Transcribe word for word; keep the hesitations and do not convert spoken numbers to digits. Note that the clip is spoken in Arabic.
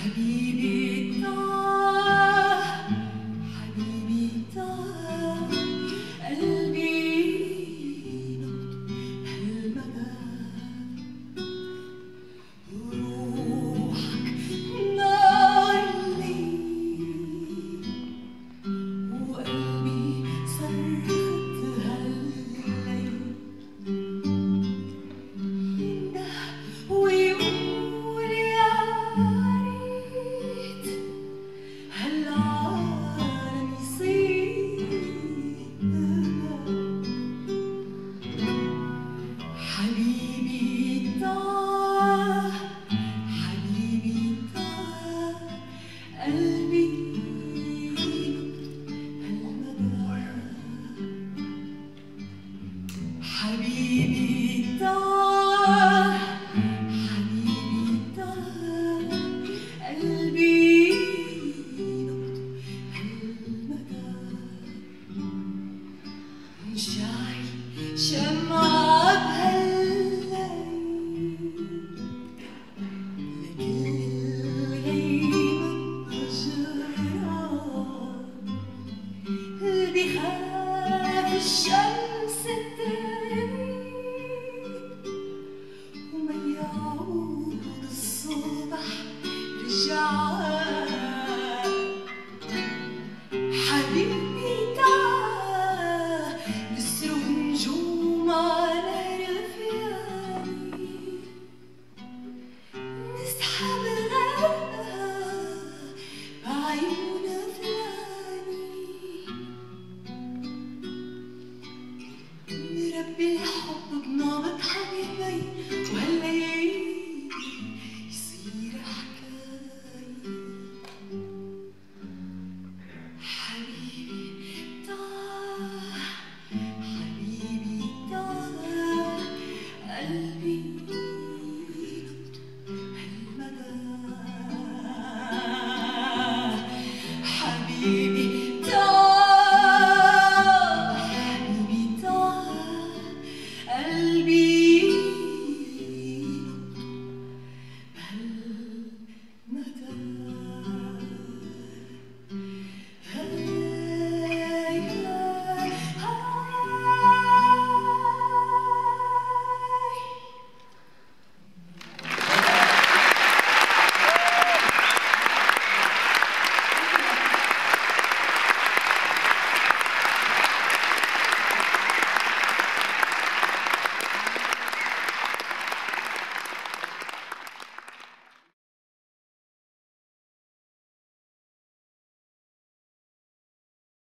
حبيبي تاه حبيبي تاه قلبي نبض هالمدى وروحك نار الليل وقلبي صرخة هالليل ينده ويقول يا ريت هالعالم يصير حبيبي تاه حبيبي تاه قلبي حبيبي تاه حبيبي تاه قلبي نبض هالمدى مشاعل شمعة بهالليل لكل الغيمة هجران اللي بخاف الشمس وما يعود الصبح رجعان